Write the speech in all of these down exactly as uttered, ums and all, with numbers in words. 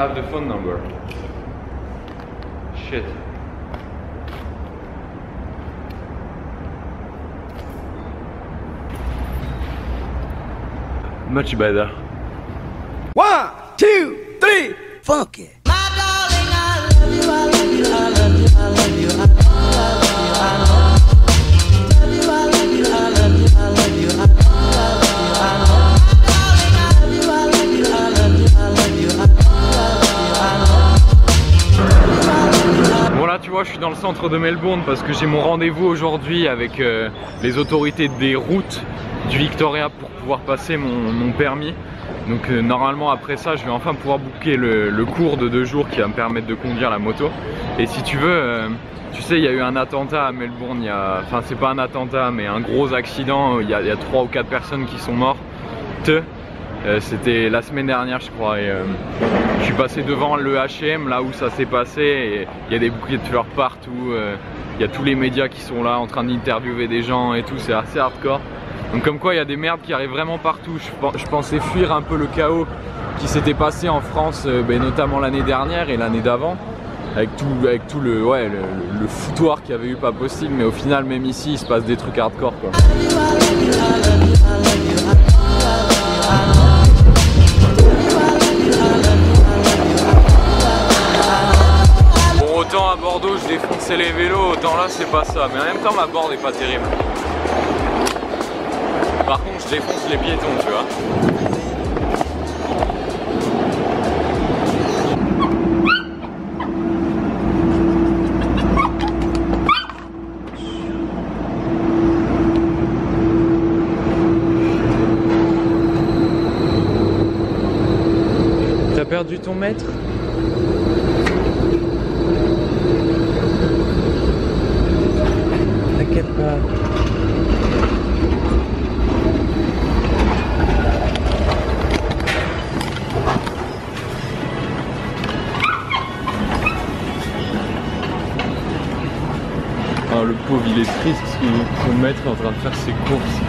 have the phone number. Shit. Much better. One, two, three, fuck it. Bon là tu vois, je suis dans le centre de Melbourne parce que j'ai mon rendez-vous aujourd'hui avec euh, les autorités des routes du Victoria pour pouvoir passer mon, mon permis. Donc euh, normalement après ça je vais enfin pouvoir booker le, le cours de deux jours qui va me permettre de conduire la moto. Et si tu veux, euh, tu sais il y a eu un attentat à Melbourne, il y a... enfin c'est pas un attentat mais un gros accident, il y a, il y a trois ou quatre personnes qui sont mortes. Euh, C'était la semaine dernière je crois et euh, je suis passé devant le H et M là où ça s'est passé et il y a des bouquets de fleurs partout, euh, il y a tous les médias qui sont là en train d'interviewer des gens et tout, c'est assez hardcore. Donc comme quoi il y a des merdes qui arrivent vraiment partout. Je, je pensais fuir un peu le chaos qui s'était passé en France, euh, ben, notamment l'année dernière et l'année d'avant, avec tout, avec tout le, ouais, le, le, le foutoir qu'il y avait eu pas possible, mais au final même ici il se passe des trucs hardcore quoi. Bon autant à Bordeaux je défonçais les vélos, autant là c'est pas ça, mais en même temps ma board est pas terrible. Par contre, je défonce les piétons, tu vois. T'as perdu ton maître? T'inquiète pas. Oh, le pauvre il est triste parce que son maître est en train de faire ses courses.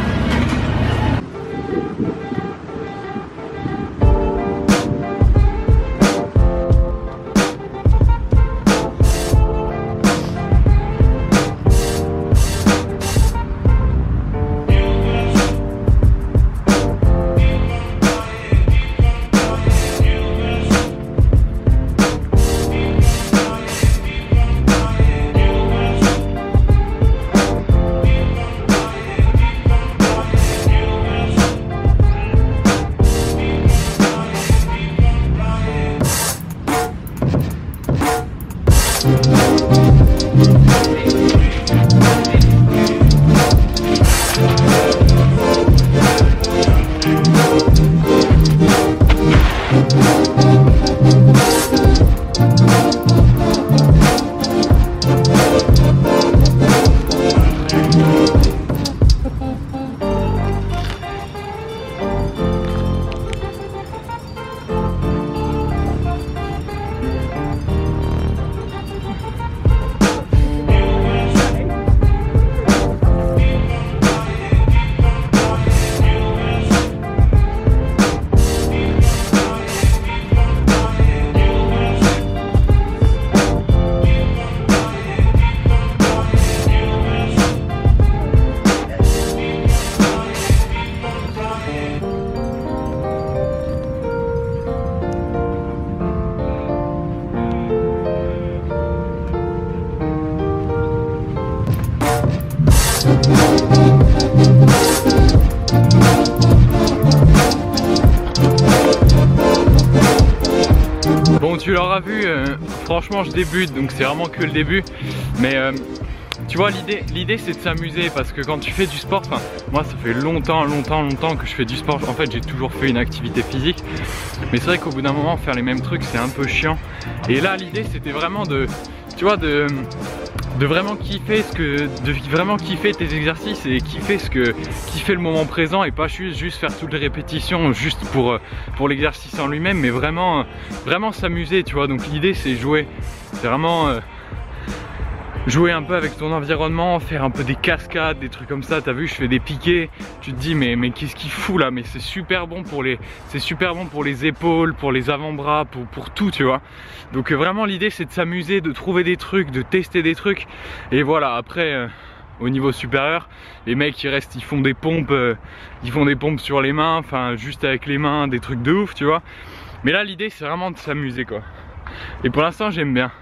Bon, tu l'auras vu, euh, franchement je débute donc c'est vraiment que le début, mais euh, tu vois l'idée l'idée c'est de s'amuser parce que quand tu fais du sport, enfin moi ça fait longtemps longtemps longtemps que je fais du sport, en fait j'ai toujours fait une activité physique, mais c'est vrai qu'au bout d'un moment faire les mêmes trucs c'est un peu chiant, et là l'idée c'était vraiment de, tu vois, de de vraiment kiffer ce que de vraiment kiffer tes exercices et kiffer ce que kiffer le moment présent, et pas juste juste faire toutes les répétitions juste pour pour l'exercice en lui-même, mais vraiment vraiment s'amuser, tu vois. Donc l'idée c'est jouer, c'est vraiment euh, jouer un peu avec ton environnement, faire un peu des cascades, des trucs comme ça. T'as vu, je fais des piquets, tu te dis mais, mais qu'est-ce qu'il fout là? Mais c'est super bon pour les c'est super bon pour les épaules, pour les avant-bras, pour, pour tout, tu vois. Donc euh, vraiment l'idée c'est de s'amuser, de trouver des trucs, de tester des trucs. Et voilà, après euh, au niveau supérieur, les mecs ils restent, ils font des pompes, euh, ils font des pompes sur les mains, enfin juste avec les mains, des trucs de ouf, tu vois. Mais là l'idée c'est vraiment de s'amuser quoi. Et pour l'instant j'aime bien.